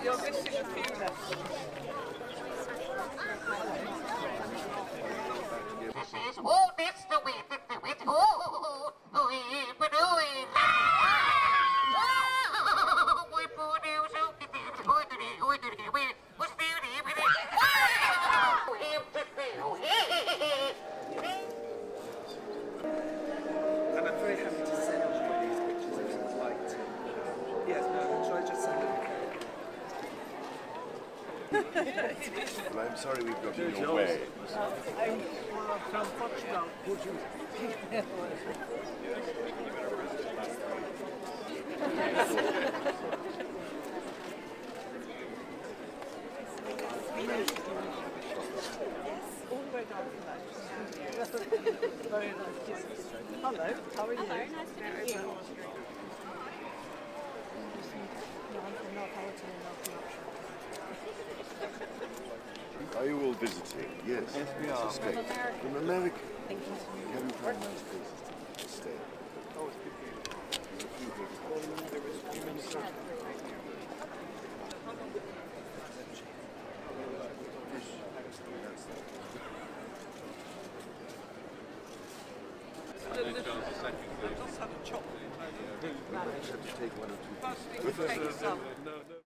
You're missing a few left. Oh, that's the way, that's the way. Oh, but and I'm very happy to send you these pictures if you would like to. Yes, no, shall I just send them? Well, I'm sorry we've got in your way. I'm from Portugal. All the way down from that. Very nice. Hello, how are you? Hello, nice to meet you. Are you all visiting? Yes. Yes, we are. From America. From America? Thank you. You haven't found nice places to stay. Oh, it's good for you. Just had a chocolate. I just have to take one or two pieces. First thing, take some. No.